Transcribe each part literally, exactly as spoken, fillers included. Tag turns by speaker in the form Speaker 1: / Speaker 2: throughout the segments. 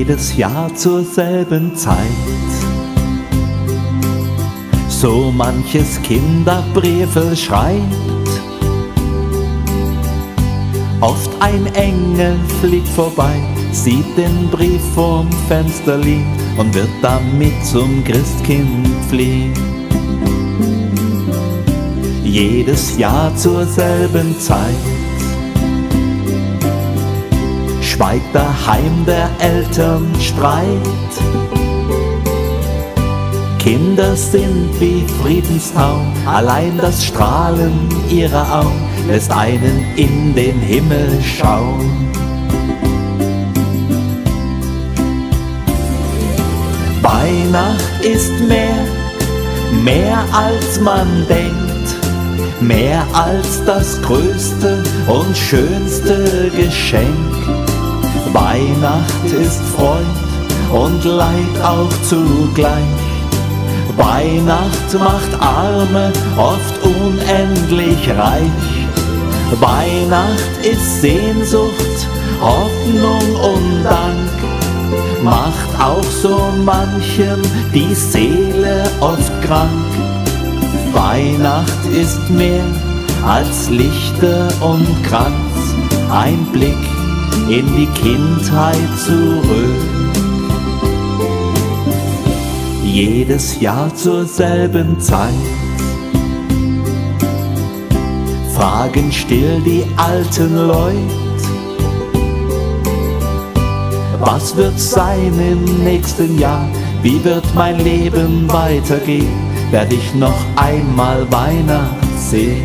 Speaker 1: jedes Jahr zur selben Zeit. So manches Kinderbriefel schreibt, oft ein Engel fliegt vorbei, sieht den Brief vorm Fenster liegen und wird damit zum Christkind fliehen. Jedes Jahr zur selben Zeit schweigt daheim der Eltern Streit. Kinder sind wie Friedenstau, allein das Strahlen ihrer Augen lässt einen in den Himmel schauen. Weihnacht ist mehr, mehr als man denkt, mehr als das größte und schönste Geschenk. Weihnacht ist Freud und Leid auch zugleich. Weihnacht macht Arme oft unendlich reich. Weihnacht ist Sehnsucht, Hoffnung und Dank, macht auch so manchem die Seele oft krank. Weihnacht ist mehr als Lichter und Kranz, ein Blick in die Kindheit zurück. Jedes Jahr zur selben Zeit fragen still die alten Leute, was wird sein im nächsten Jahr, wie wird mein Leben weitergehen, werd ich noch einmal Weihnacht sehen.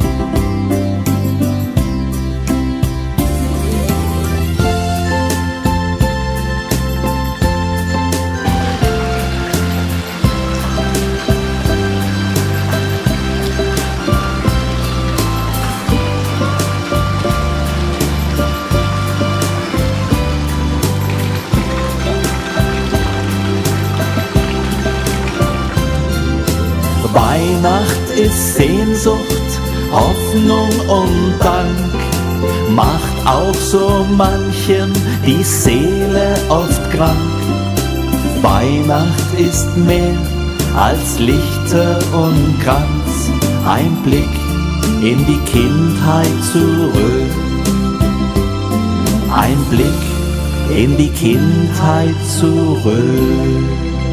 Speaker 1: Weihnacht ist Sehnsucht, Hoffnung und Dank, macht auch so manchem die Seele oft krank. Weihnacht ist mehr als Lichter und Kranz, ein Blick in die Kindheit zurück. Ein Blick in die Kindheit zurück.